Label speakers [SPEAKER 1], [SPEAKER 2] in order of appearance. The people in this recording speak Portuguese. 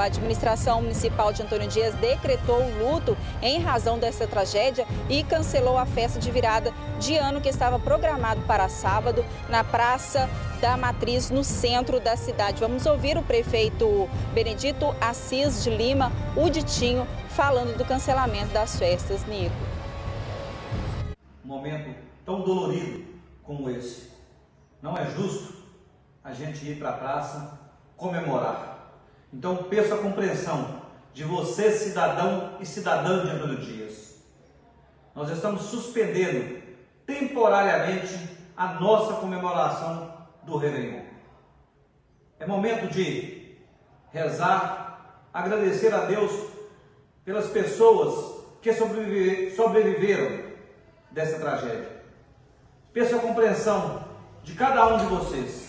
[SPEAKER 1] A administração municipal de Antônio Dias decretou o luto em razão dessa tragédia e cancelou a festa de virada de ano que estava programado para sábado na Praça da Matriz, no centro da cidade. Vamos ouvir o prefeito Benedito Assis de Lima, o Ditinho, falando do cancelamento das festas, Nico.
[SPEAKER 2] Um momento tão dolorido como esse. Não é justo a gente ir para a praça comemorar. Então peço a compreensão de você, cidadão e cidadã de Antônio Dias. Nós estamos suspendendo temporariamente a nossa comemoração do Réveillon. É momento de rezar, agradecer a Deus pelas pessoas que sobreviveram dessa tragédia. Peço a compreensão de cada um de vocês.